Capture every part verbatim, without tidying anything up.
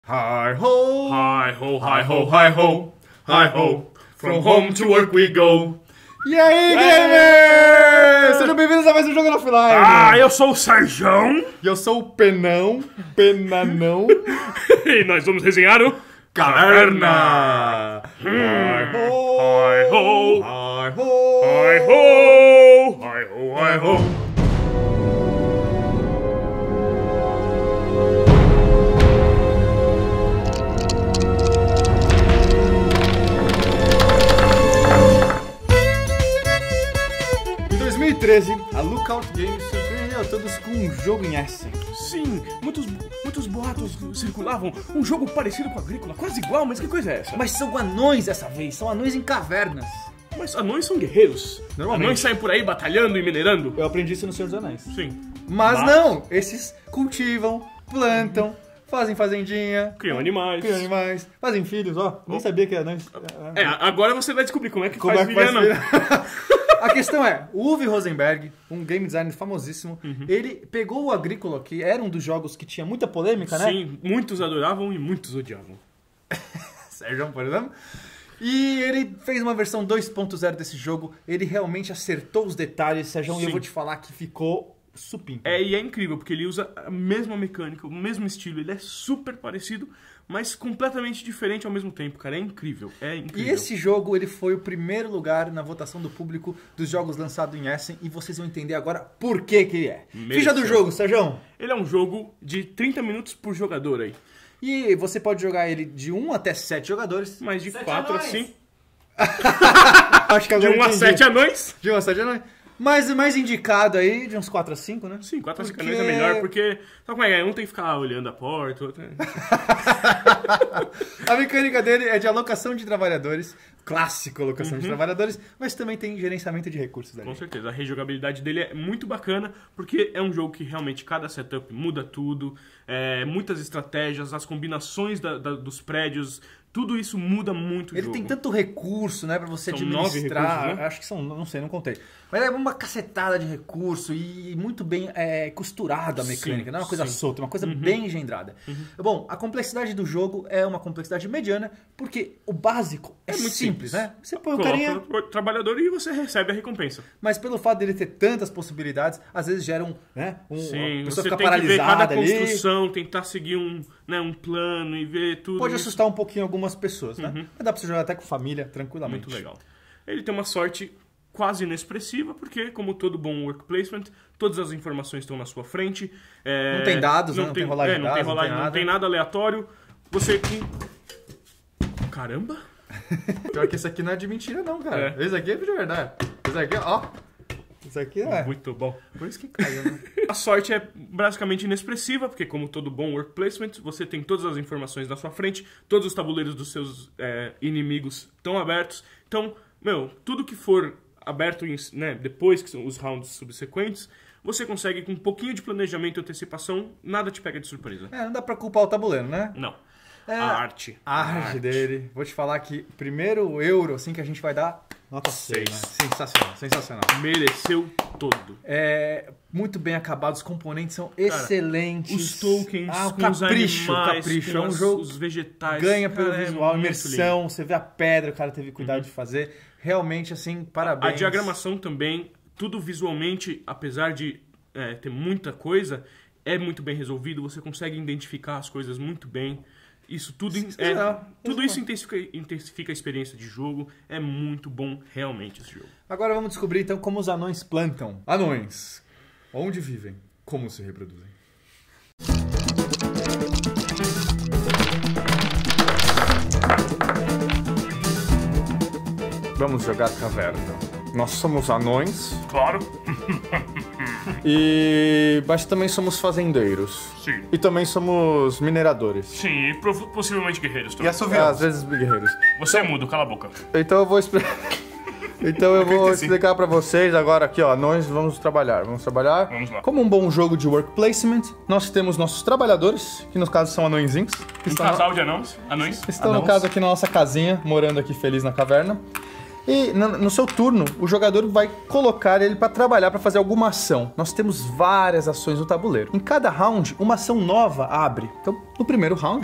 Hi ho, Hi ho, hi ho, hi ho, hi ho. From home to work we go. E aí, gamers! Sejam bem-vindos a mais um Jogo na Offline. Ah, eu sou o Sarjão. E eu sou o Penão, Penanão. E nós vamos resenhar o Caverna. Hum. Hi ho, Hi ho, hi ho, hi ho, hi ho, hi ho. Em dois mil e treze, a Lookout Games surpreendeu a todos com um jogo em Essen. Sim, muitos, muitos boatos circulavam. Um jogo parecido com Agrícola, quase igual, mas que coisa é essa? Mas são anões dessa vez, são anões em cavernas. Mas anões são guerreiros. Normalmente. Anões saem por aí batalhando e minerando. Eu aprendi isso no Senhor dos Anéis. Sim. Mas, Mas- não, esses cultivam, plantam, fazem fazendinha, Criam animais. criam animais, fazem filhos, ó. Nem sabia que era anões. É, agora você vai descobrir como é que Como faz é que faz filho anão. filho? A questão é, o Uwe Rosenberg, um game designer famosíssimo, Uhum. ele pegou o Agrícola, que era um dos jogos que tinha muita polêmica, né? Sim, muitos adoravam e muitos odiavam. Sérgio, por exemplo. E ele fez uma versão dois ponto zero desse jogo. Ele realmente acertou os detalhes, Sérgio, e eu Sim. vou te falar que ficou supimpa. É, e é incrível, porque ele usa a mesma mecânica, o mesmo estilo, ele é super parecido, mas completamente diferente ao mesmo tempo, cara. É incrível, é E incrível. esse jogo, ele foi o primeiro lugar na votação do público dos jogos lançados em Essen. E vocês vão entender agora por que que ele é. Mereceu. Ficha do jogo, Sérgio. Ele é um jogo de trinta minutos por jogador aí, E você pode jogar ele de um até sete jogadores. mas de Sete quatro a anões. cinco, Acho que de agora um a entendi. sete anões. De um a sete anões. Mas o mais indicado aí, de uns quatro a cinco, né? Sim, quatro a cinco Porque- anões é melhor, porque... Sabe como é? Um tem que ficar olhando a porta, outro... A mecânica dele é de alocação de trabalhadores. Clássico alocação Uhum. de trabalhadores. Mas também tem gerenciamento de recursos ali. Com certeza, a rejogabilidade dele é muito bacana, porque é um jogo que realmente cada setup muda tudo, é, muitas estratégias, as combinações da- da- dos prédios, tudo isso muda muito o Ele jogo. tem tanto recurso, né, pra você São nove administrar. recursos, né? Acho que são, não sei, não contei. Mas é uma cacetada de recurso e muito bem é, costurado a mecânica. Sim, não é uma coisa sim. Uhum. solta, é uma coisa bem engendrada. Bom, a complexidade do jogo é uma complexidade mediana, porque o básico é, muito simples, né? Você põe o Coloca carinha, o trabalhador e você recebe a recompensa. mas pelo fato dele ter tantas possibilidades, às vezes gera um, né, um, Sim, a pessoa você fica tem que ver cada paralisada ali. construção, tentar seguir um, né, um plano e ver tudo. Pode isso. assustar um pouquinho algumas pessoas, né? Mas dá pra você jogar até com família, tranquilamente. Muito legal. Ele tem uma sorte quase inexpressiva, porque, como todo bom work placement, todas as informações estão na sua frente. é, Não tem dados, né? Não tem rolagem é, de não tem dados, não rolagem, tem não nada. tem nada aleatório. Você... Caramba! Pior que esse aqui não é de mentira, não, cara. É. Esse aqui é de verdade. Esse aqui, ó. Esse aqui é. Muito bom. Por isso que caiu, né? A sorte é basicamente inexpressiva, porque como todo bom work placement, você tem todas as informações na sua frente, todos os tabuleiros dos seus é, inimigos estão abertos. Então, meu, tudo que for aberto em- né, depois, que são os rounds subsequentes, você consegue com um pouquinho de planejamento e antecipação, nada te pega de surpresa. É, não dá pra culpar o tabuleiro, né? Não. É, A arte. A arte dele. Vou te falar que primeiro euro, assim, que a gente vai dar nota seis. Seis. Né? Sensacional, sensacional. Mereceu todo. É muito bem acabado, os componentes são excelentes. Os tokens, ah, o com os capricho, o animais, capricho. com É um as- jogo os vegetais. ganha Cara, pelo é visual, muito imersão, você vê a pedra, o cara teve cuidado de fazer. Realmente, assim, parabéns. A diagramação também, tudo visualmente, apesar de é, ter muita coisa, é muito bem resolvido, você consegue identificar as coisas muito bem. Isso tudo, in- é, Exato, tudo exato. isso intensifica, intensifica a experiência de jogo, é muito bom realmente esse jogo. Agora vamos descobrir, então, como os anões plantam. Anões. Onde vivem? Como se reproduzem? Vamos jogar caverna. Nós somos anões Claro. e mas também somos fazendeiros. Sim. E também somos mineradores. Sim, e prov- possivelmente guerreiros E também. assoviados. Às vezes guerreiros. Você é mudo, cala a boca. Então eu vou explicar. Então eu vou Acredito sim. explicar pra vocês agora aqui, ó. Nós vamos trabalhar. Vamos trabalhar. Vamos lá. Como um bom jogo de work placement, nós temos nossos trabalhadores, que no caso são anõezinhos. Que Um estão, casal de anãos. Anões. estão no Anãos. caso aqui na nossa casinha, morando aqui feliz na caverna. E no, no seu turno, o jogador vai colocar ele para trabalhar, para fazer alguma ação. Nós temos várias ações no tabuleiro. Em cada round, uma ação nova abre. Então, no primeiro round,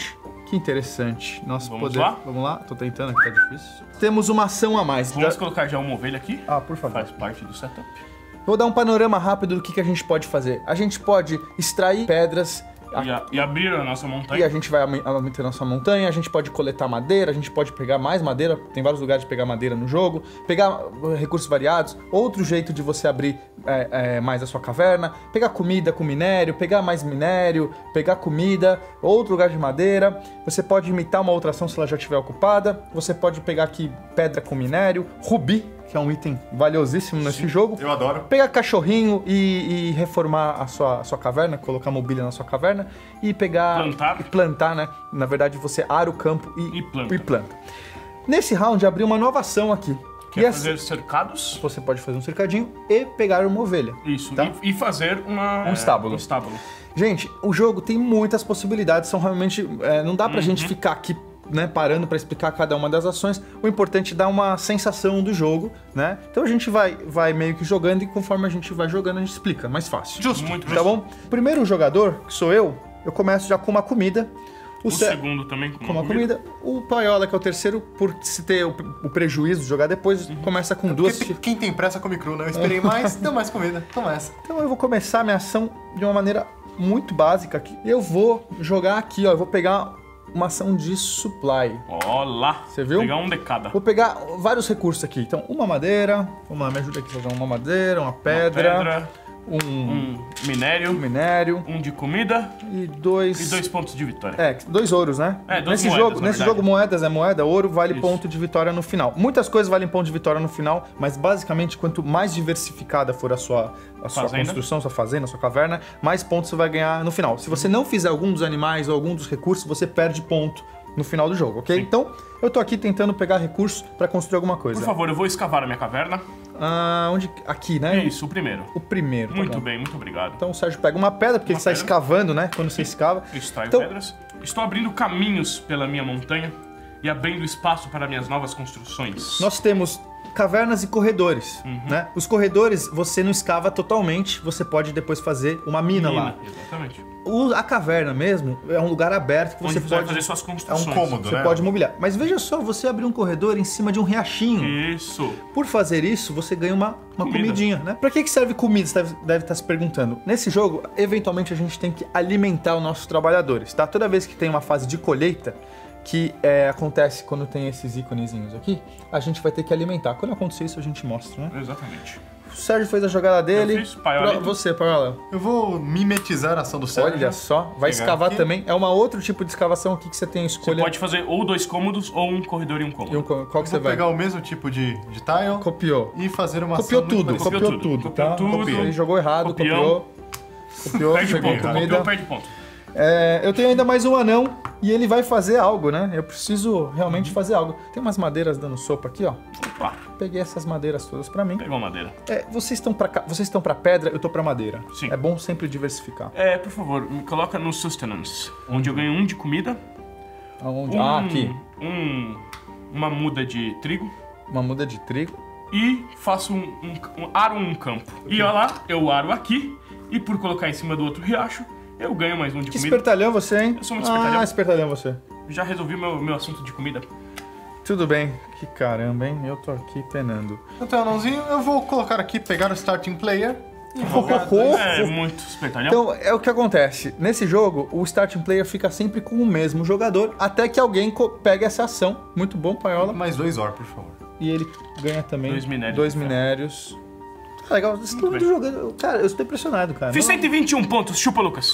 Que interessante. Nós Vamos podemos... lá? Vamos lá? Tô tentando aqui, tá difícil. Temos uma ação a mais. Vamos Já- colocar já uma ovelha aqui. Ah, por favor. Faz parte do setup. Vou dar um panorama rápido do que, que a gente pode fazer. A gente pode extrair pedras a- E, a- e abrir a nossa e montanha. a gente vai aumen- aumentando a nossa montanha, a gente pode coletar madeira, a gente pode pegar mais madeira, tem vários lugares de pegar madeira no jogo, pegar uh, recursos variados, outro jeito de você abrir é, é, mais a sua caverna, pegar comida com minério, pegar mais minério, pegar comida, outro lugar de madeira, você pode imitar uma outra ação se ela já estiver ocupada, você pode pegar aqui pedra com minério, rubi, que é um item valiosíssimo nesse jogo. Eu adoro. Pegar cachorrinho e, e reformar a sua, a sua caverna, colocar mobília na sua caverna e pegar... Plantar. E plantar, né? Na verdade, você ara o campo e, E planta. planta. Nesse round, abriu uma nova ação aqui. Quer e essa- fazer cercados. você pode fazer um cercadinho e pegar uma ovelha. Isso. Tá? E, e fazer uma, Um estábulo. Um estábulo. Gente, o jogo tem muitas possibilidades, são realmente... é, não dá pra gente ficar aqui, né, parando pra explicar cada uma das ações. O importante é dar uma sensação do jogo, né? Então a gente vai, vai meio que jogando e conforme a gente vai jogando a gente explica, mais fácil. Justo. Muito Tá bom? Primeiro jogador, que sou eu, eu começo já com uma comida. O, O se- segundo também com com uma comida. O Paiola, que é o terceiro, por se ter o, o prejuízo de jogar depois, começa com duas. Porque quem tem pressa come cru, né? Eu esperei mais, deu mais comida. Toma essa. Então eu vou começar a minha ação de uma maneira muito básica aqui. Eu vou jogar aqui, ó. Eu vou pegar uma ação de supply. Ó lá. Você viu? Pegar um de cada. Vou pegar vários recursos aqui. Então, uma madeira. Vamos lá, me ajuda aqui a fazer uma madeira, uma pedra, Uma pedra, um, um minério, minério um de comida e dois. e dois pontos de vitória. É, dois ouros, né? É, duas nesse moedas, jogo, na nesse verdade. jogo moedas é moeda, ouro vale Isso. ponto de vitória no final. Muitas coisas valem ponto de vitória no final, mas basicamente quanto mais diversificada for a sua, a sua Fazenda. construção, sua fazenda, sua caverna, mais pontos você vai ganhar no final. Se você não fizer algum dos animais ou algum dos recursos, você perde ponto no final do jogo, ok? Sim. Então, eu tô aqui tentando pegar recursos pra construir alguma coisa. Por favor, eu vou escavar a minha caverna. Ah, onde? Aqui, né? Isso, o primeiro. O primeiro. tá Muito bom. bem, muito obrigado. Então o Sérgio pega uma pedra, porque Uma ele está pedra. escavando, né? Quando você escava. Eu extraio Então- pedras. Estou abrindo caminhos pela minha montanha e abrindo espaço para minhas novas construções. Nós temos cavernas e corredores, Uhum. né? Os corredores você não escava totalmente, você pode depois fazer uma mina, lá. Exatamente. O- a caverna mesmo é um lugar aberto que Onde você você vai pode, fazer suas construções. É um cômodo. você né? pode mobiliar. Mas veja só, você abriu um corredor em cima de um riachinho. Isso. Por fazer isso, você ganha uma, uma Comida. comidinha, né? Pra que, que serve comida? Você deve, deve estar se perguntando. Nesse jogo, eventualmente a gente tem que alimentar os nossos trabalhadores, tá? Toda vez que tem uma fase de colheita, que é, acontece quando tem esses íconezinhos aqui, a gente vai ter que alimentar. Quando acontecer isso, a gente mostra, né? Exatamente. O Sérgio fez a jogada dele. fiz, Paiola. Pra você, Paiola. Eu vou mimetizar a ação do Sérgio. Olha só, vai Pegar escavar aqui. também. É uma outro tipo de escavação aqui que você tem a Você escolha. pode fazer ou dois cômodos ou um corredor e um cômodo. E um co- qual Eu que você vou vai? pegar o mesmo tipo de, de tile Copiou. e fazer uma Copiou ação muito tudo, parecida. copiou, Copiou tudo, tudo, tá? copiou tudo. Ele jogou errado, Copião. copiou. Copiou, Perde pegou ponto. comida. Copiou, perde ponto. É, eu tenho ainda mais um anão e ele vai fazer algo, né? Eu preciso realmente fazer algo. Tem umas madeiras dando sopa aqui, ó. Opa, Peguei essas madeiras todas pra mim. pegou a madeira. É, vocês estão pra cá, vocês estão para pedra, eu tô pra madeira. Sim. É bom sempre diversificar. É, por favor, me coloca no Sustenance, onde eu ganho um de comida, Aonde? um, Ah, aqui. um- uma muda de trigo Uma muda de trigo. e faço um, um, um aro um campo. E olha lá, eu aro aqui e por colocar em cima do outro riacho, eu ganho mais um de Que comida. espertalhão você, hein? Eu sou muito espertalhão. Ah, espertalhão você. Já resolvi meu, meu assunto de comida. Tudo bem. Que caramba, hein? Eu tô aqui penando. Então, anãozinho, eu vou colocar aqui, pegar o starting player e jogar dois. É muito espertalhão. Então, é o que acontece. Nesse jogo, o starting player fica sempre com o mesmo jogador, até que alguém co- pegue essa ação. Muito bom, Paiola. Mais dois or, por favor. E ele ganha também Dois minérios dois de ferro. minérios. Ah, legal, vocês estão bem. jogando. Cara, eu estou impressionado, cara. Fiz Não- cento e vinte e um pontos, chupa, Lucas.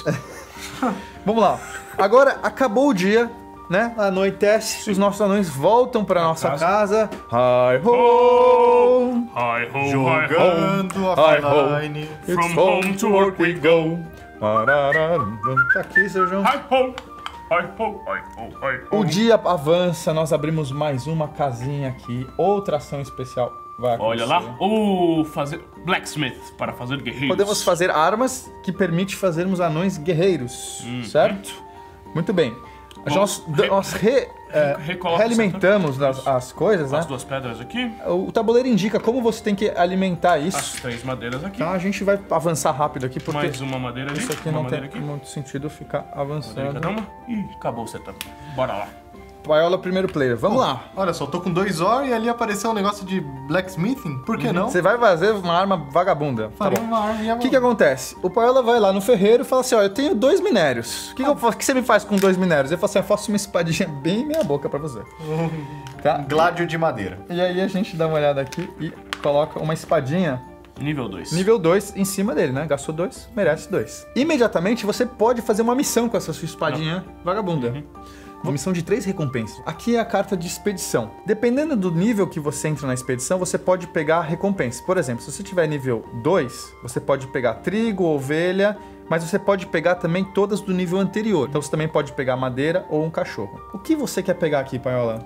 Vamos lá. Agora acabou o dia, né? Anoitece, os nossos anões voltam pra nossa casa. Hi ho! Hi ho, hi ho. Jogando Hi, ho. offline. It's From home to work we go. Tá aqui, Sérgio. Hi ho, hi ho, hi ho, hi ho. O dia avança, nós abrimos mais uma casinha aqui. Outra ação especial vai acontecer. Olha lá, ou fazer blacksmith para fazer guerreiros. Podemos fazer armas que permite fazermos anões guerreiros, Hum. certo? Muito bem. Nós, re- nós re, é, recoloca realimentamos o as, setup. as coisas, né? As duas pedras aqui, O tabuleiro indica como você tem que alimentar isso. as três madeiras aqui, Tá, a gente vai avançar rápido aqui, porque mais uma madeira ali, isso aqui uma não madeira tem aqui, muito sentido ficar madeira avançando. cada uma, e acabou o setup. Bora lá. Paiola, primeiro player. Vamos lá. Olha só, tô com dois Or e ali apareceu um negócio de blacksmithing. Por que não? Você vai fazer uma arma vagabunda. Tá Faria bom. uma arma e O que que acontece? O Paiola vai lá no ferreiro e fala assim, ó, eu tenho dois minérios. O que, que, eu faço? O que você me faz com dois minérios? Ele fala assim, eu faço uma espadinha bem meia boca pra você. Tá? Gládio de madeira. E aí a gente dá uma olhada aqui e coloca uma espadinha Nível dois. nível dois em cima dele, né? Gastou dois, merece dois. Imediatamente você pode fazer uma missão com essa sua espadinha vagabunda. Uma missão de três recompensas. Aqui é a carta de expedição. Dependendo do nível que você entra na expedição, você pode pegar recompensa. Por exemplo, se você tiver nível dois, você pode pegar trigo, ovelha, mas você pode pegar também todas do nível anterior. Então você também pode pegar madeira ou um cachorro. O que você quer pegar aqui, Paiola?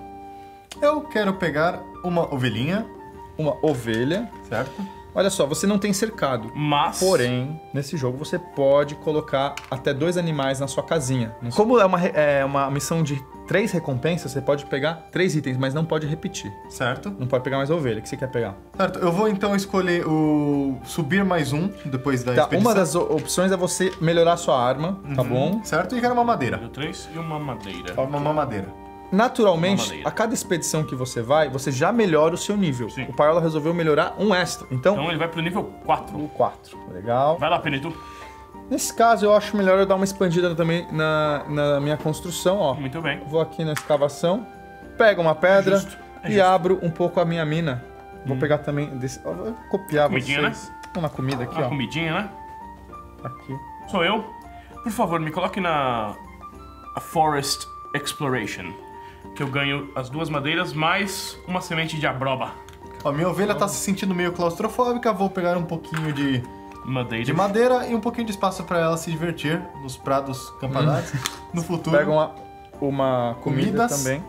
Eu quero pegar uma ovelhinha, Uma ovelha. certo? Olha só, você não tem cercado. Mas, Porém, nesse jogo você pode colocar até dois animais na sua casinha. Como é uma, re- é uma missão de três recompensas, você pode pegar três itens, mas não pode repetir. Certo? Não pode pegar mais ovelha. O que você quer pegar? Certo, eu vou então escolher o subir mais um depois da Tá, expedição. uma das o- opções é você melhorar sua arma, tá bom? Certo? E quero uma madeira. nível três e uma madeira. Uma, uma madeira. Naturalmente, Uma madeira. a cada expedição que você vai, você já melhora o seu nível. Sim. O Paiola resolveu melhorar um extra. Então, Então ele vai pro nível quatro. o quatro. Legal. Vai lá, Penito. Nesse caso, eu acho melhor eu dar uma expandida também na, na minha construção, ó. Muito bem. Vou aqui na escavação, pego uma pedra justo, é e justo. abro um pouco a minha mina. Vou pegar também desse. ó, Vou copiar Comidinha, vocês. Vamos na comida aqui, Uma ó. comidinha, né? Aqui. Sou eu. Por favor, me coloque na a Forest Exploration. Que eu ganho as duas madeiras mais uma semente de abroba. Ó, minha ovelha tá se sentindo meio claustrofóbica, vou pegar um pouquinho de, Madeira. de madeira e um pouquinho de espaço pra ela se divertir nos prados campanados no futuro. Pego uma, uma comida Comidas. também.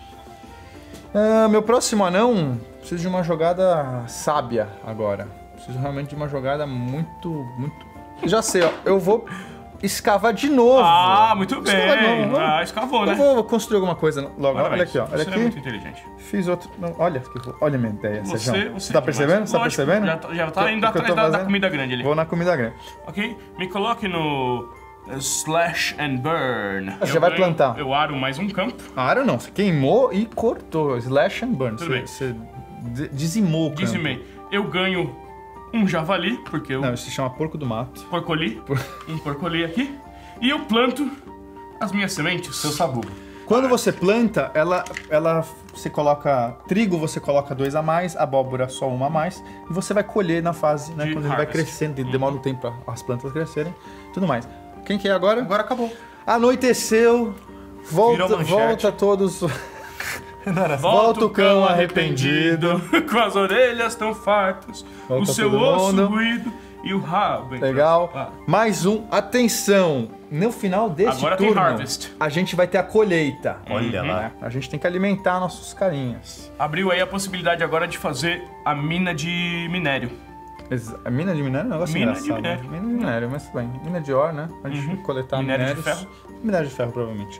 Ah, meu próximo anão, preciso de uma jogada sábia agora. Preciso realmente de uma jogada muito, muito... Já sei, ó. Eu vou escavar de novo. Ah, muito Escavar de bem. novo, vamos. Ah, escavou, né? Eu vou construir alguma coisa logo. Parabéns. Olha aqui, ó. Olha Você aqui. é muito inteligente. Fiz outro. Não, olha, que- olha a minha ideia, Você, Sérgio. você tá é percebendo? demais. Você tá Lógico, percebendo? Já, tá- já tá O que- indo o que eu atrás tô da, da fazendo? comida grande ali. Vou na comida grande. Ok? Me coloque no uh, Slash and Burn. Você Eu vai ganho- plantar. Eu aro mais um campo. Aro não, você queimou e cortou. Slash and burn. Tudo Você, bem. você de- dizimou o campo. Dizimei. Eu ganho um javali, porque eu Não, isso se chama porco do mato. porcoli. Um porcoli aqui. E eu planto as minhas sementes. Seu sabugo. Quando você planta, ela, ela, você coloca trigo, você coloca dois a mais, abóbora só uma a mais, e você vai colher na fase, né? De Quando ele vai harvest. crescendo, e demora um tempo para as plantas crescerem, tudo mais. Quem que é agora? Agora acabou. Anoiteceu, volta, Virou manchete. volta todos. Volta o cão arrependido, com as orelhas tão fartas, Volta o seu todo osso mundo. ruído e o rabo. entre Legal. as- Ah. Mais um. Atenção! No final deste Agora tem turno, harvest. a gente vai ter a colheita. Olha Uhum. lá. A gente tem que alimentar nossos carinhas. Abriu aí a possibilidade agora de fazer a mina de minério. Ex- A mina de minério é um negócio Mina de engraçado. minério. né? Mina de minério, mas tudo bem. Mina de or, né? A gente Uhum. vai coletar Minério de minérios. ferro. Minério de ferro, provavelmente.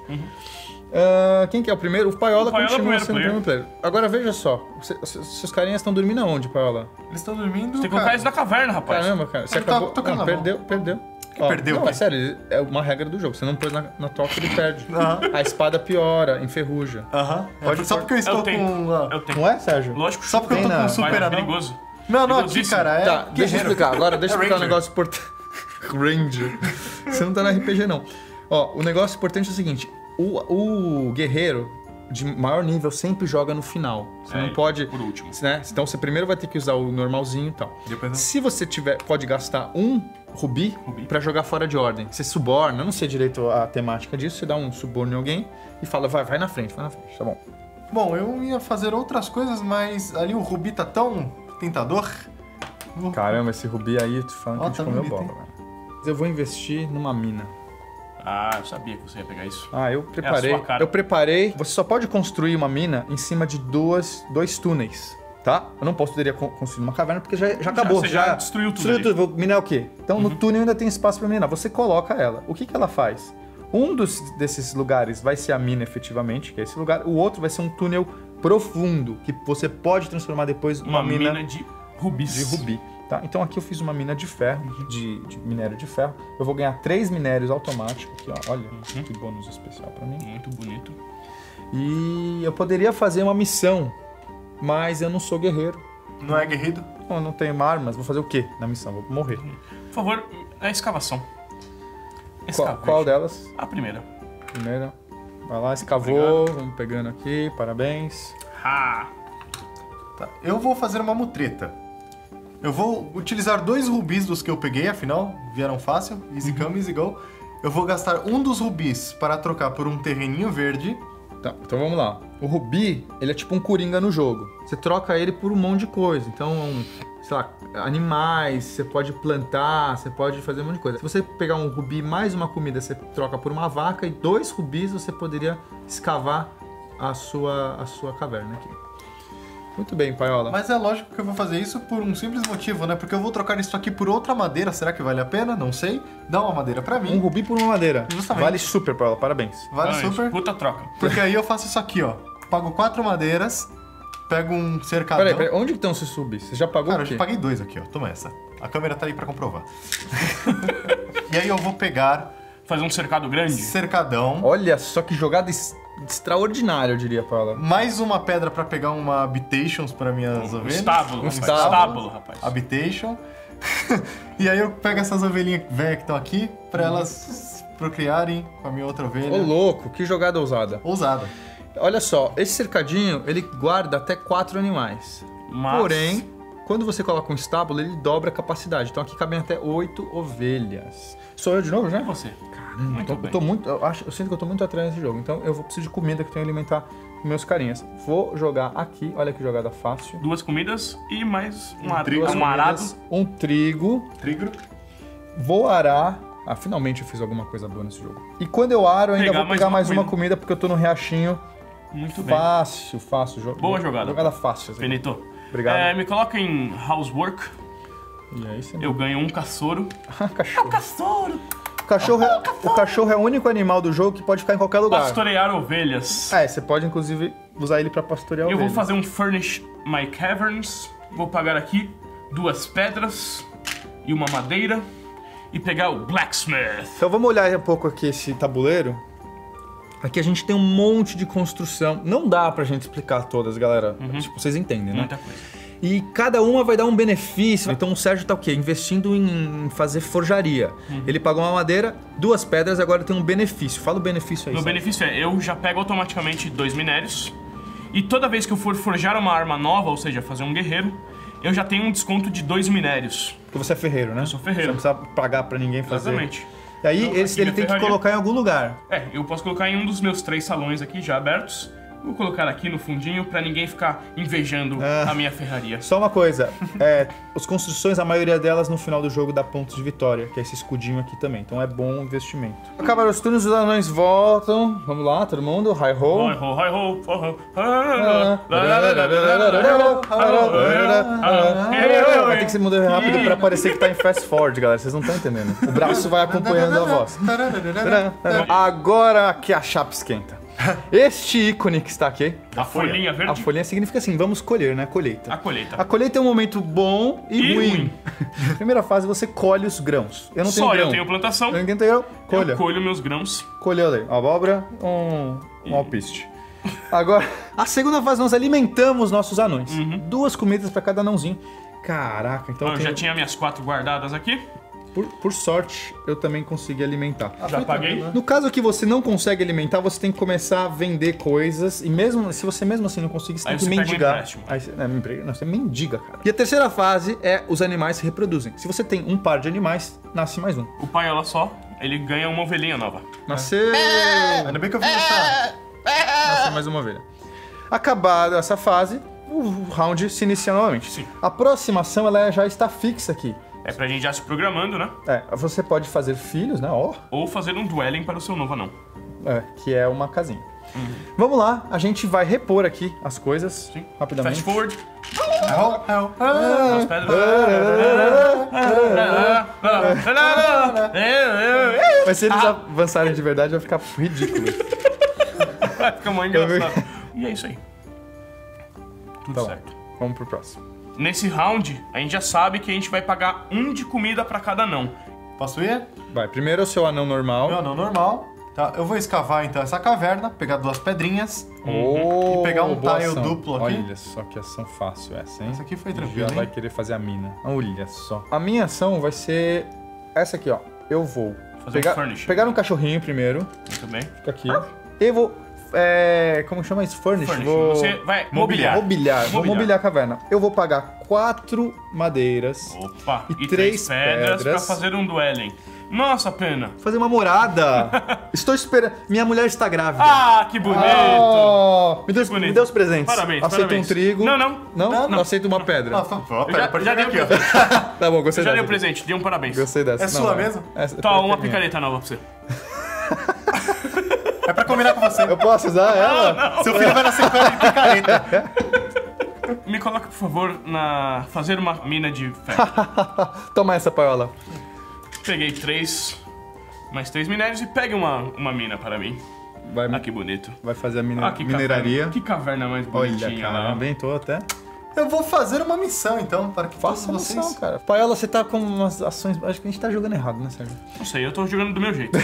Ah, quem que é o primeiro? O Paiola, O Paiola é o continua primeiro sendo o player. primeiro player. Agora veja só. Você- se- Seus carinhas estão dormindo aonde, Paiola? Eles estão dormindo. Tem que colocar cara. isso na caverna, rapaz. Caramba, cara. Você Ele tá acabou... tocando não, na perdeu, perdeu. Ó, perdeu o Não, quê? é sério. É uma regra do jogo. Você não pôs na, na toca, ele perde. Aham. A espada piora, enferruja. Aham. Pode É só pôr. porque eu É estou o tempo. com. ah, É o tempo. Não é, Sérgio? Lógico, Só porque eu tô Tem com na- um mas super é anão. perigoso. Não, não, aqui, Perigosíssimo. cara. É Tá, deixa eu guerreiro. explicar. Agora, deixa eu É explicar um Ranger. negócio importante. Ranger. Você não tá no R P G, não. Ó, o negócio importante é o seguinte. O, o guerreiro de maior nível sempre joga no final. Você É, não pode... por último. Né? Então você primeiro vai ter que usar o normalzinho e tal. Depois- Se você tiver, pode gastar um rubi, Rubi. pra jogar fora de ordem. Você suborna, eu não sei direito a temática disso, você dá um suborno em alguém e fala, vai, vai na frente, vai na frente, tá bom. Bom, eu ia fazer outras coisas, mas ali o Rubi tá tão tentador. Caramba, esse rubi aí, tu falando que Ó, a gente tá comeu bonito, bola, velho. Eu vou investir numa mina. Ah, eu sabia que você ia pegar isso. Ah, eu preparei. sua cara. Eu preparei. Você só pode construir uma mina em cima de duas, dois túneis, tá? Eu não posso poderia con- construir uma caverna porque já, já acabou. você já destruiu tudo Destruiu ali. tudo. Vou minar o quê? Então no túnel ainda tem espaço pra minar. Você coloca ela. O que que ela faz? Um dos, desses lugares vai ser a mina, efetivamente, que é esse lugar. O outro vai ser um túnel profundo, que você pode transformar depois numa Uma mina, mina de rubis. de rubi. Tá? Então aqui eu fiz uma mina de ferro, de, de minério de ferro. Eu vou ganhar três minérios automáticos aqui, ó. Olha, Uhum. que bônus especial pra mim. Muito bonito. E eu poderia fazer uma missão, mas eu não sou guerreiro. Não é guerreiro? Eu não tenho armas, vou fazer o quê na missão? Vou morrer. Por favor, a escavação. Qual, Escava. qual delas? A primeira. Primeira. Vai lá, escavou. Vamos pegando aqui, parabéns. Ha! Tá. Eu vou fazer uma mutreta. Eu vou utilizar dois rubis dos que eu peguei, afinal, vieram fácil. Easy come, easy go. Eu vou gastar um dos rubis para trocar por um terreninho verde. Tá, então vamos lá. O rubi, ele é tipo um coringa no jogo. Você troca ele por um monte de coisa. Então, sei lá, animais, você pode plantar, você pode fazer um monte de coisa. Se você pegar um rubi mais uma comida, você troca por uma vaca, e dois rubis você poderia escavar a sua, a sua caverna aqui. Muito bem, Paiola. Mas é lógico que eu vou fazer isso por um simples motivo, né? Porque eu vou trocar isso aqui por outra madeira. Será que vale a pena? Não sei. Dá uma madeira pra Um mim. rubi por uma madeira. Justamente. Vale super, Paiola, parabéns. Vale Ai, super. Puta troca. Porque aí eu faço isso aqui, ó. Pago quatro madeiras, pego um cercadão. Peraí, peraí, onde que estão esses subis? Você já pagou Cara, o eu quê? já paguei dois aqui, ó. Toma essa. A câmera tá aí pra comprovar. E aí eu vou pegar Fazer um cercado grande. cercadão, Olha só que jogada es- extraordinária, eu diria, Paiola. mais uma pedra pra pegar uma habitations pra minhas Um ovelhas. estábulo, Um rapaz. estábulo. Estábulo, rapaz. Habitation. E aí eu pego essas ovelhinhas velhas que estão aqui pra Uhum. elas procriarem com a minha outra ovelha. Ô, louco, que jogada ousada. Ousada. Olha só, esse cercadinho, ele guarda até quatro animais. Mas... Porém, quando você coloca um estábulo, ele dobra a capacidade. Então aqui cabem até oito ovelhas. Sou eu de novo, já? E você? Caramba, Muito eu tô, bem. eu tô muito. Eu, acho, eu sinto que eu tô muito atrás desse jogo. Então eu vou precisar de comida que eu tenho que alimentar meus carinhas. Vou jogar aqui, olha que jogada fácil. Duas comidas e mais um, ar... trigo. um arado. Comidas, um trigo. Trigo. Vou arar. Ah, finalmente eu fiz alguma coisa boa nesse jogo. E quando eu aro, eu ainda Pegar vou mais pegar uma mais uma comida. comida porque eu tô no riachinho. Muito bem. Fácil, fácil. Jo- Boa jogada. Jogada fácil. essa aqui. Benito. Obrigado. É, me coloca em housework. E aí você Eu ganho um caçouro. cachorro. Caçouro! O cachorro, é, o cachorro é o único animal do jogo que pode ficar em qualquer lugar. Pastorear ovelhas. É, você pode inclusive usar ele pra pastorear Eu vou ovelhas. fazer um Furnish My Caverns. Vou pagar aqui duas pedras e uma madeira. E pegar o Blacksmith. Então vamos olhar um pouco aqui esse tabuleiro. Aqui a gente tem um monte de construção. Não dá pra gente explicar todas, galera. Tipo, vocês entendem, né? Muita coisa. E cada uma vai dar um benefício. Então o Sérgio tá o quê? Investindo em fazer forjaria. Ele pagou uma madeira, duas pedras, agora tem um benefício. Fala o benefício aí, Meu Sérgio. benefício é, eu já pego automaticamente dois minérios. E toda vez que eu for forjar uma arma nova, ou seja, fazer um guerreiro, eu já tenho um desconto de dois minérios. Porque você é ferreiro, né? Eu sou ferreiro. Você não precisa pagar pra ninguém fazer. Exatamente. E aí Então, esse aqui ele minha tem que ferraria. colocar em algum lugar. É, eu posso colocar em um dos meus três salões aqui, já abertos. Vou colocar aqui no fundinho pra ninguém ficar invejando Ah. a minha ferraria. Só uma coisa, é, as construções, a maioria delas no final do jogo dá pontos de vitória, que é esse escudinho aqui também. Então é bom investimento. Acabaram os turnos, os anões voltam. Vamos lá, todo mundo. Hi ho. Hi ho, hi ho, ho, ho. Vai ter que se mudar rápido pra parecer que tá em fast forward, galera. Vocês não estão entendendo. O braço vai acompanhando a voz. Agora que a chapa esquenta. Este ícone que está aqui, A folhinha a verde, folhinha significa assim, vamos colher, né? Colheita. a colheita. A colheita é um momento bom e, E ruim. ruim. Primeira fase, você colhe os grãos. Eu não tenho Só grão. eu tenho plantação, Eu não tenho grão. Colha. eu colho meus grãos. Colheu ali. Abóbora, um, um alpiste. Agora, a segunda fase, nós alimentamos nossos anões. Duas comidas para cada anãozinho. Caraca, então Eu eu já tenho... tinha minhas quatro guardadas aqui. por, por sorte, eu também consegui alimentar. Já paguei. No caso que você não consegue alimentar, você tem que começar a vender coisas. E mesmo se você mesmo assim não conseguir, você Aí tem que você pega um mendigar. empréstimo. Aí você, é, empre- não, você mendiga, cara. E a terceira fase é os animais se reproduzem. Se você tem um par de animais, nasce mais um. O pai, olha só, ele ganha uma ovelhinha nova. Nasceu! Ainda bem que eu fiz essa. Nasceu mais uma ovelha. Acabada essa fase, o round se inicia novamente. Sim. A aproximação ela já está fixa aqui. É pra gente já se programando, né? É, você pode fazer filhos, né? Ó, Ou fazer um dwelling para o seu novo anão. é, que é uma casinha. Vamos lá, a gente vai repor aqui as coisas Sim. rapidamente. Fast forward. Hell, hell, As hell. pedras. Mas se eles avançarem de verdade, vai ficar ridículo. Vai ficar muito engraçado. E é isso aí. Tudo Tá bom. certo. Vamos pro próximo. Nesse round, a gente já sabe que a gente vai pagar um de comida pra cada anão. Posso ir? Vai, primeiro é o seu anão normal. Meu anão normal. Tá, eu vou escavar então essa caverna, pegar duas pedrinhas. Oh, E pegar um boa tile ação. duplo aqui. Olha só que ação fácil essa, hein? Essa aqui foi Já tranquila, vai hein? querer fazer a mina. Olha só. A minha ação vai ser essa aqui, ó. Eu vou Fazer um pegar, furnish. pegar um cachorrinho primeiro. Muito bem. Fica aqui. Eu vou... É, como chama isso? Furnish? Furnish. Vou... Você vai mobiliar. Mobiliar. Vou Mobiliar. mobiliar a caverna. Eu vou pagar quatro madeiras. Opa, E e, três três pedras, pedras. pra fazer um dueling. Nossa, pena. Fazer uma morada. Estou esperando. Minha mulher está grávida. Ah, que bonito. Oh, me, deu, bonito. me dê os presentes. Parabéns, Aceito parabéns. um trigo. Não, não. Não? Não, não. Aceito uma pedra. Ah, ó, Eu pera, já, pode já pegar dei o aqui, ó. presente. Tá bom, gostei Já dei dessa. o presente, dei um parabéns. Gostei dessa. É sua mesmo? Essa- Tá, uma minha. picareta nova pra você. É pra combinar com você. Eu posso usar ela? Seu filho vai nascer com ela de picareta. Me coloca, por favor, na... fazer uma mina de ferro. Toma essa paiola. Peguei três, mais três minérios e pegue uma, uma mina para mim. Vai, Ah, que bonito. vai fazer a mine- Ah, que mineraria. Caverna, que caverna mais Olha, bonitinha cara, lá. bem, tô até. Eu vou fazer uma missão então, para que Faça a todos vocês... missão, cara. Paiola, você tá com umas ações. Acho que a gente tá jogando errado, né, Sérgio? Não sei, eu tô jogando do meu jeito.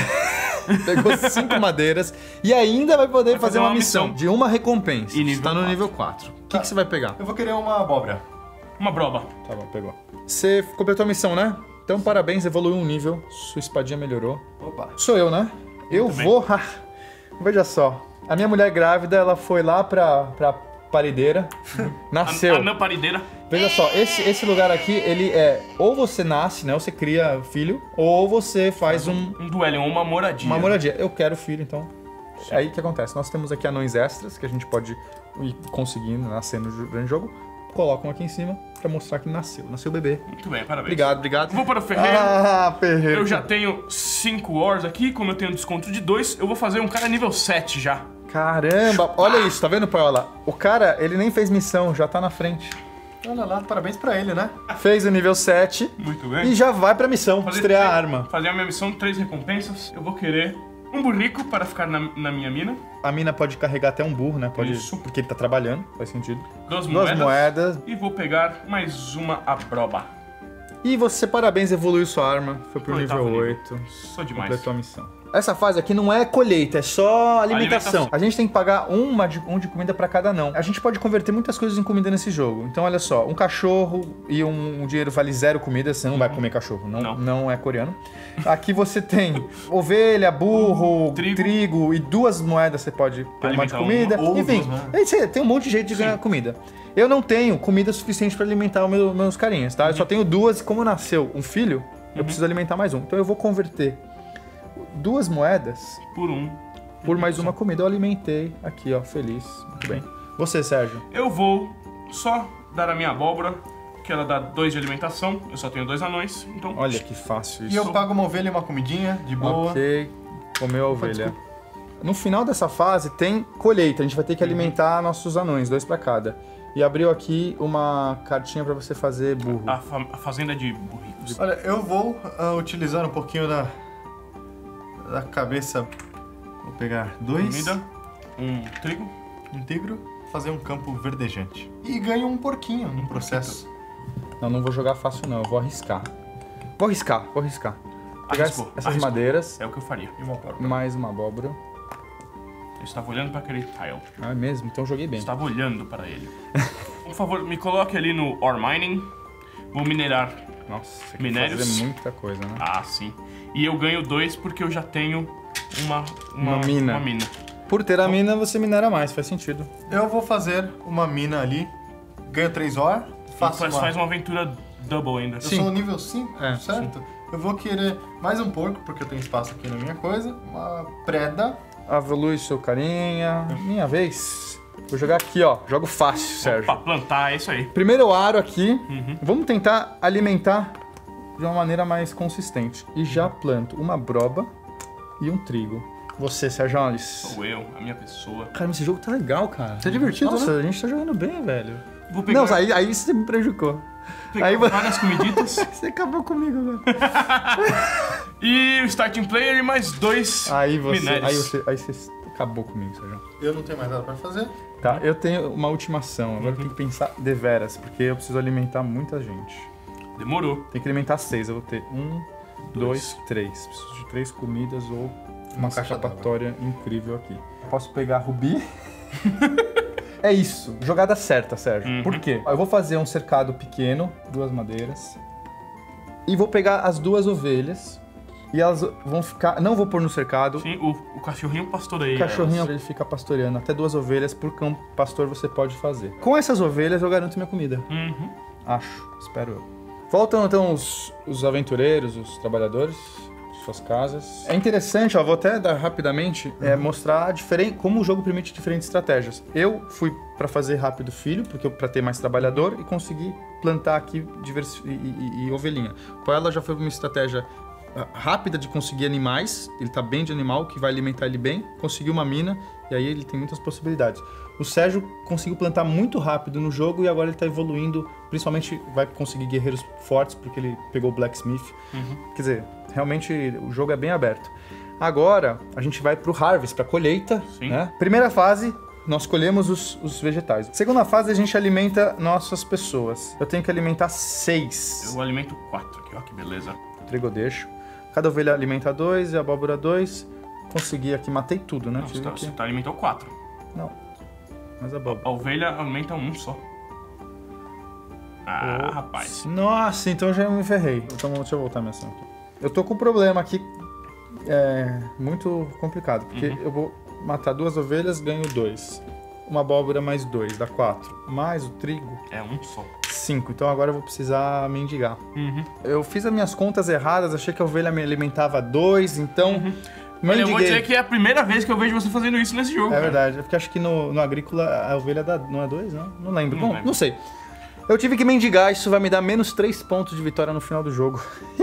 Pegou cinco madeiras e ainda vai poder fazer, fazer uma, uma missão, missão. de uma recompensa. E Você nível tá no quatro. nível quatro. O que, que você vai pegar? Eu vou querer uma abóbora. Uma broba. Tá bom, pegou. Você completou a missão, né? Então, parabéns, evoluiu um nível. Sua espadinha melhorou. Opa. Sou eu, né? Eu bem. vou... Ah, veja só. A minha mulher grávida, ela foi lá pra, pra parideira. Nasceu. A, anã parideira. Veja só, esse, esse lugar aqui, ele é... Ou você nasce, né? Ou você cria filho. Ou você faz um, Um duelo, uma moradia. uma moradia. Eu quero filho, então... É aí que acontece. Nós temos aqui anões extras, que a gente pode ir conseguindo, nascendo durante o jogo. Colocam aqui em cima pra mostrar que nasceu. Nasceu o bebê. Muito bem, parabéns. Obrigado, obrigado. Vou para o ferreiro. Ah, ferreiro. Eu já tenho cinco ores aqui, como eu tenho desconto de dois, eu vou fazer um cara nível sete já. Caramba, olha isso, tá vendo, Paola? O cara, ele nem fez missão, já tá na frente. Olha lá, parabéns pra ele, né? Fez o nível sete Muito bem. e já vai pra missão, Fazer estrear a três- arma. Fazer a minha missão, três recompensas. Eu vou querer um burrico para ficar na, na minha mina. A mina pode carregar até um burro, né? Pode, Isso. porque ele tá trabalhando, faz sentido. Duas, Duas moedas. moedas. E vou pegar mais uma abroba. E você, parabéns, evoluiu sua arma. Foi pro Oitavo nível nível. oito. Sou demais. Completou a missão. Essa fase aqui não é colheita, é só alimentação. Alimentação. A gente tem que pagar uma de, um de comida pra cada não. A gente pode converter muitas coisas em comida nesse jogo. Então, olha só, um cachorro e um, um dinheiro vale zero comida, você não vai comer cachorro, não, não. Não. é coreano. Aqui você tem ovelha, burro, trigo. Trigo. e duas moedas você pode ter uma de Alimentar comida. uma ou Enfim, duas, né? aí você tem um monte de jeito de ganhar comida. Eu não tenho comida suficiente pra alimentar os meu, meus carinhas, tá? Eu só tenho duas e como nasceu um filho, eu preciso alimentar mais um. Então eu vou converter duas moedas Por um. por mais uma comida. Eu alimentei aqui, ó, feliz. Muito bem. Você, Sérgio? Eu vou só dar a minha abóbora, que ela dá dois de alimentação. Eu só tenho dois anões, então... Olha que fácil E isso. eu pago uma ovelha e uma comidinha, de boa. Ok, comeu a ovelha. No final dessa fase tem colheita. A gente vai ter que alimentar nossos anões, dois pra cada. E abriu aqui uma cartinha pra você fazer burro. A, fa- a fazenda de burricos. Olha, eu vou ah, utilizar um pouquinho da, da cabeça. Vou pegar dois, Comida, um trigo. um tigro, fazer um campo verdejante. E ganho um porquinho no processo. Não, não vou jogar fácil não, eu vou arriscar. Vou arriscar, vou arriscar. Pegar Arriscou, essas arriscou. madeiras, É o que eu faria. E uma porca. mais uma abóbora. Eu estava olhando para aquele tile. Ah, é mesmo? Então eu joguei Eu bem. estava olhando para ele. Por favor, me coloque ali no Ore Mining. Vou minerar. Nossa, você quer Minérios. fazer muita coisa, né? Ah, sim. E eu ganho dois porque eu já tenho uma, uma, Uma mina. Uma mina. Por ter a mina, você minera mais, faz sentido. Eu vou fazer uma mina ali, ganho três ore, faço Faz, uma... faz uma aventura double ainda. Eu Sim. sou nível cinco, É, certo? Eu vou querer mais um porco, porque eu tenho espaço aqui na minha coisa. Uma preda. Evolui seu carinha. Minha vez. Vou jogar aqui, ó. Jogo fácil, Sérgio. Pra plantar, é isso aí. Primeiro eu aro aqui. Uhum. Vamos tentar alimentar de uma maneira mais consistente. E já planto uma broba e um trigo. Você, Sérgio Alice. Sou eu, a minha pessoa. Cara, esse jogo tá legal, cara. Tá divertido, Nossa, né? a gente tá jogando bem, velho. Vou pegar... Não, aí, aí você me prejudicou. Pegar Aí, várias comiditas. Você acabou comigo agora. E o starting player e mais dois Aí você, minérios. aí você, aí você acabou comigo, Sérgio. Eu não tenho mais nada pra fazer. Tá, eu tenho uma ultimação. Agora eu tenho que pensar deveras, porque eu preciso alimentar muita gente. Demorou. Tem que alimentar seis. Eu vou ter um, Dois. dois, três. Preciso de três comidas ou uma Uma caixa escapatória incrível aqui. Posso pegar rubi? É isso. Jogada certa, Sérgio. Uhum. Por quê? Eu vou fazer um cercado pequeno, duas madeiras. E vou pegar as duas ovelhas. E elas vão ficar... Não vou pôr no cercado. Sim, o, o cachorrinho pastoreia. O cachorrinho, elas. ele fica pastoreando. Até duas ovelhas por cão pastor você pode fazer. Com essas ovelhas eu garanto minha comida. Uhum. Acho. Espero eu. Voltam então os, os aventureiros, os trabalhadores de suas casas. É interessante, ó, vou até dar rapidamente, é, mostrar diferente, como o jogo permite diferentes estratégias. Eu fui pra fazer rápido filho, porque eu, pra ter mais trabalhador, e consegui plantar aqui diversi- e, e, e ovelhinha. Então ela já foi uma estratégia ah, rápida de conseguir animais, ele tá bem de animal, que vai alimentar ele bem, conseguiu uma mina, e aí ele tem muitas possibilidades. O Sérgio conseguiu plantar muito rápido no jogo e agora ele tá evoluindo, principalmente vai conseguir guerreiros fortes, porque ele pegou o Blacksmith. Uhum. Quer dizer, realmente o jogo é bem aberto. Agora, a gente vai pro Harvest, pra colheita, Sim. né? Primeira fase, nós colhemos os, os vegetais. Segunda fase, a gente alimenta nossas pessoas. Eu tenho que alimentar seis. Eu alimento quatro aqui, ó, que beleza. Trigo eu deixo. Cada ovelha alimenta dois e a abóbora dois. Consegui aqui, matei tudo, né? Não, você, Tive tá, que- você tá alimentando quatro. Não, mas a abóbora. A ovelha alimenta um só. Ah, rapaz. Nossa, então já me ferrei. Então deixa eu voltar minha ação aqui. Eu tô com um problema aqui é, muito complicado, porque Uhum. eu vou matar duas ovelhas, ganho dois. Uma abóbora mais dois, dá quatro. Mais o trigo, É um só. cinco. Então agora eu vou precisar mendigar. Uhum. Eu fiz as minhas contas erradas, achei que a ovelha me alimentava dois, então Olha, mendiguei. eu vou dizer que é a primeira vez que eu vejo você fazendo isso nesse jogo. É cara. verdade, é porque acho que no, no agrícola a ovelha dá, não é dois, não? Não lembro. Não Bom, lembro. não sei. Eu tive que mendigar, isso vai me dar menos três pontos de vitória no final do jogo.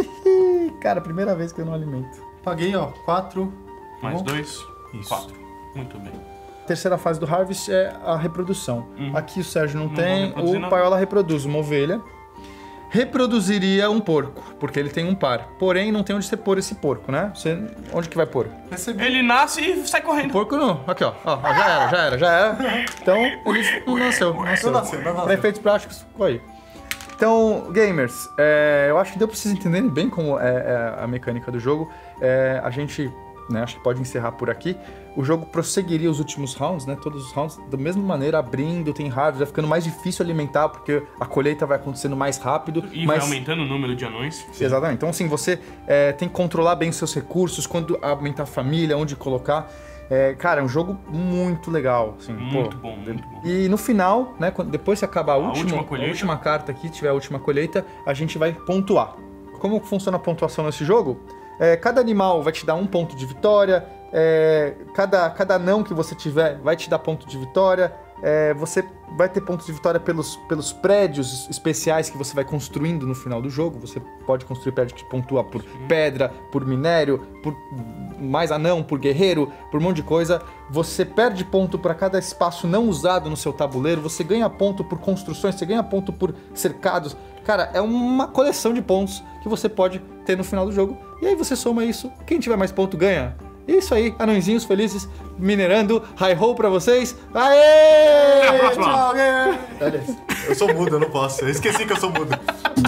Cara, primeira vez que eu não alimento. Paguei, ó, quatro. Mais Bom. dois, Isso. quatro. Muito bem. Terceira fase do Harvest é a reprodução. Uhum. Aqui o Sérgio não, Não vou tem, reproduzir o nada. Paiola reproduz uma ovelha. Reproduziria um porco, porque ele tem um par. Porém, não tem onde você pôr esse porco, né? Você, onde que vai pôr? Recebi. Ele nasce e sai correndo. Porco não. Aqui, ó. Ó, ó, já era, já era, já era. Então, ele não nasceu. Não nasceu. Não nasceu, não nasceu. Para efeitos práticos, ficou aí. Então, gamers, é, eu acho que deu pra vocês entenderem bem como é, é a mecânica do jogo. É, a gente, né, acho que pode encerrar por aqui. O jogo prosseguiria os últimos rounds, né? Todos os rounds da mesma maneira, abrindo, tem harvest, vai ficando mais difícil alimentar, porque a colheita vai acontecendo mais rápido. E mas... vai aumentando o número de anões. Exatamente. Então, assim, você é, tem que controlar bem os seus recursos, quando aumentar a família, onde colocar. É, cara, é um jogo muito legal. Assim, Muito pô. bom, muito bom. E no final, né, quando, depois que acabar a, última, última a colheita. última carta aqui, tiver a última colheita, a gente vai pontuar. Como funciona a pontuação nesse jogo? É, cada animal vai te dar um ponto de vitória, é, cada, cada não que você tiver vai te dar ponto de vitória, é, você vai ter pontos de vitória pelos, pelos prédios especiais que você vai construindo no final do jogo. Você pode construir prédio que pontua por pedra, por minério, por mais anão, por guerreiro, por um monte de coisa. Você perde ponto para cada espaço não usado no seu tabuleiro, você ganha ponto por construções, você ganha ponto por cercados. Cara, é uma coleção de pontos que você pode ter no final do jogo. E aí você soma isso, quem tiver mais ponto ganha. Isso aí, anõezinhos felizes, minerando, hi-ho pra vocês. Aê! Até a próxima. Tchau, galera. Olha isso. Eu sou mudo, eu não posso. Eu esqueci que eu sou mudo.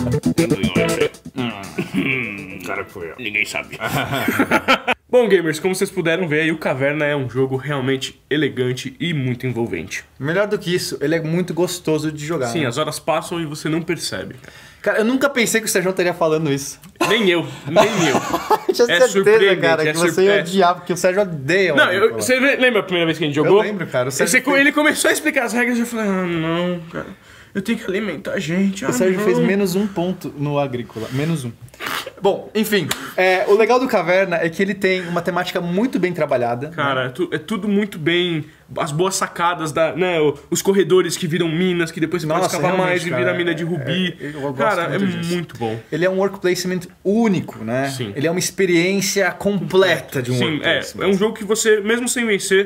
Cara, foi eu. Ninguém sabe. Bom, gamers, como vocês puderam ver aí, o Caverna é um jogo realmente elegante e muito envolvente. Melhor do que isso, ele é muito gostoso de jogar. Sim, né? as horas passam e você não percebe. Cara, eu nunca pensei que o Sérgio estaria falando isso. Nem eu, nem eu. Eu tinha É certeza, surpreendente, cara, é que você ia surpre- odiar, porque o Sérgio odeia o Não, eu, Agrícola. você lembra a primeira vez que a gente jogou? Eu lembro, cara, o Sérgio Você- fez- Ele começou a explicar as regras e eu falei, ah, não, cara, eu tenho que alimentar a gente. Ah, O Sérgio não. fez menos um ponto no Agrícola. Menos um. Bom, enfim. é, o legal do Caverna é que ele tem uma temática muito bem trabalhada. Cara, é, tu- é tudo muito bem. As boas sacadas, da, né? o- Os corredores que viram minas, que depois você Nossa, pode escavar realmente, mais e cara, vira mina de é- rubi. é- eu gosto cara, é muito disso. muito bom. Ele é um work placement único, né? Sim. Ele é uma experiência completa de um Sim, work é, placement. é um jogo que você, mesmo sem vencer,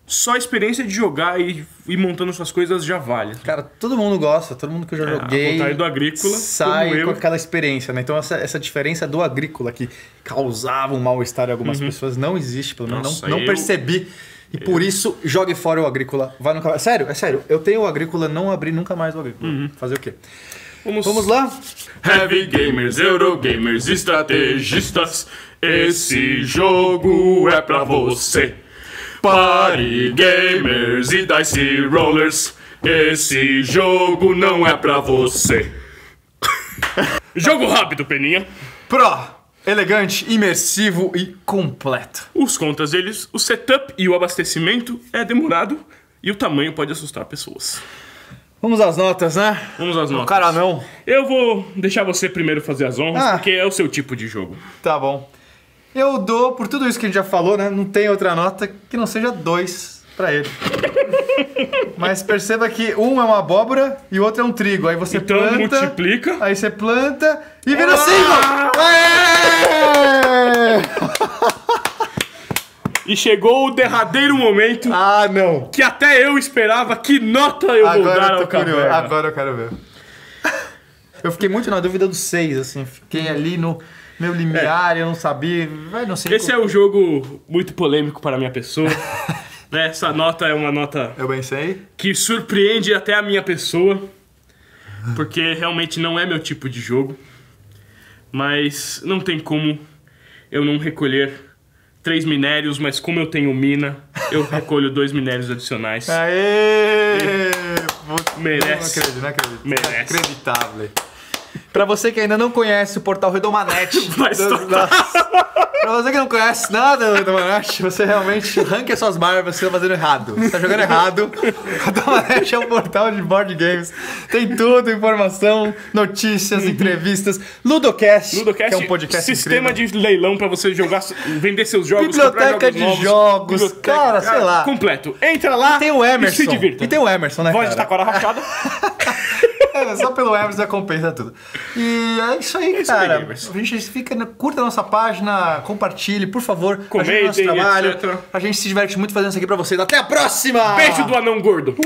só a experiência de jogar e ir montando suas coisas já vale. Cara, todo mundo gosta, todo mundo que eu já É, joguei. ao contrário do Agrícola, sai como eu. com aquela experiência, né? Então essa, essa diferença do Agrícola que causava um mal-estar em algumas pessoas não existe, pelo menos Nossa, não, não eu- percebi. E por isso, jogue fora o Agrícola. Vai no cavalo. Sério, é sério. Eu tenho o Agrícola, não abri nunca mais o Agrícola. Fazer o quê? Vamos, Vamos lá? Heavy gamers, Eurogamers, estrategistas, esse jogo é pra você. Party gamers e Dice Rollers, esse jogo não é pra você. Jogo rápido, Peninha. Pro, elegante, imersivo e completo. Os contas deles, o setup e o abastecimento é demorado e o tamanho pode assustar pessoas. Vamos às notas, né? Vamos às notas. Cara, não. Eu vou deixar você primeiro fazer as honras, Ah. porque é o seu tipo de jogo. Tá bom. Eu dou, por tudo isso que a gente já falou, né? Não tem outra nota que não seja dois pra ele. Mas perceba que um é uma abóbora e o outro é um trigo. Aí você Então planta, multiplica. aí você planta e vira Ah! cinco! Aê! E chegou o derradeiro momento Ah, não. que até eu esperava que nota eu vou dar Agora eu ao tô curioso. Caverna. Agora eu quero ver. Eu fiquei muito na dúvida do seis, assim. Fiquei ali no meu limiar, eu não sabia. Vai, não sei. Esse é um jogo muito polêmico para a minha pessoa. Né, essa nota é uma nota Eu bem sei. que surpreende até a minha pessoa, porque realmente não é meu tipo de jogo. Mas não tem como eu não recolher três minérios, mas como eu tenho mina, eu recolho dois minérios adicionais. Aê! Merece. Não acredito, não acredito. Merece. Inacreditável. Pra você que ainda não conhece o portal Redomanete, Vai das- estourar. das- pra você que não conhece nada do Redomanete, você realmente arranque as suas barbas, você tá fazendo errado. Você tá jogando errado. O Redomanete é um portal de board games. Tem tudo, informação, notícias, entrevistas. Ludocast, Ludocast, que é um podcast sistema incrível. de leilão pra você jogar, vender seus jogos, Biblioteca comprar de jogos novos, jogos, biblioteca, cara, sei lá. completo. Entra lá Tem o Emerson. e se divirta. E tem o Emerson, né, Voz de cara? taquara rachada. É, só pelo Emerson já compensa tudo. E é isso aí, isso aí, cara. Emerson. A gente fica, na- curta a nossa página, compartilhe, por favor. ajude o Comentem, nosso trabalho. etcétera. A gente se diverte muito fazendo isso aqui pra vocês. Até a próxima! Beijo do anão gordo.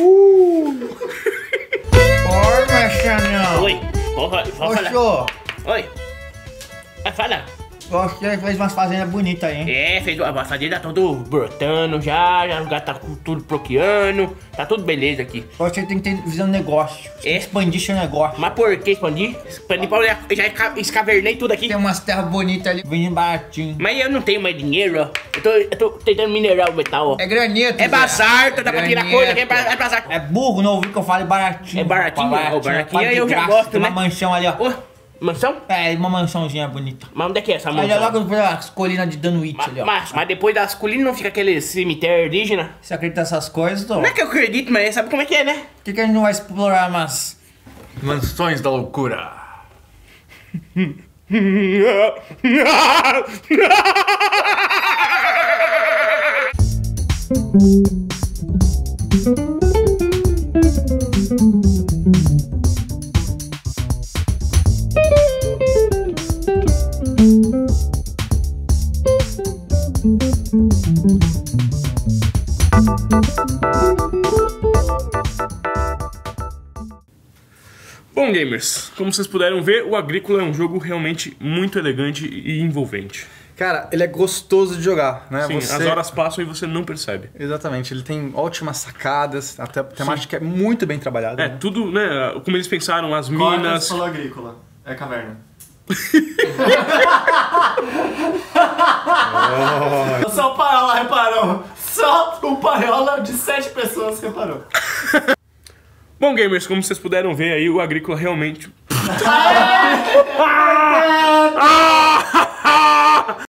Porra, Xanão. Oi, porra, vou Ô, falar. show. Oi. Ah, fala. Você fez umas fazendas bonitas aí, hein? É, fez a fazenda tá tudo brotando já, já o gato tá com tudo procriando, tá tudo beleza aqui. Você tem que ter visão de negócio. Você tem É. que expandir seu negócio. Mas por que expandir? Expandir pra eu já- já esca- escavernei tudo aqui. Tem umas terras bonitas ali, vendendo baratinho. Mas eu não tenho mais dinheiro, ó. Eu tô, eu tô tentando minerar o metal, ó. É granito. É Zé. bazar, dá pra tirar Granito. coisa aqui, é ba- é bazar. É burro, não ouviu que eu fale baratinho. É baratinho? Fala Ó, baratinho quase de eu já graça. gosto, Tem né? uma mansão ali, ó. Ô, mansão? É, uma mansãozinha bonita. Mas onde é que é essa Olha mansão? logo pelas colinas de Danuit Ma- ali, ó. Mas, mas depois das colinas não fica aquele cemitério indígena? Você acredita nessas coisas, Tom? Como é que eu acredito, mas sabe como é que é, né? Por que, que a gente não vai explorar umas... Mansões da loucura. Bom, gamers, como vocês puderam ver, o Agrícola é um jogo realmente muito elegante e envolvente. Cara, ele é gostoso de jogar, né? Sim, Você- as horas passam e você não percebe. Exatamente, ele tem ótimas sacadas, até a temática é muito bem trabalhada. É, né? tudo, né, como eles pensaram, as Corta minas... solo agrícola. É caverna. Só o Paiola reparou. Só o Paiola de sete pessoas reparou. Bom, gamers, como vocês puderam ver aí, o Agrícola realmente... Ah!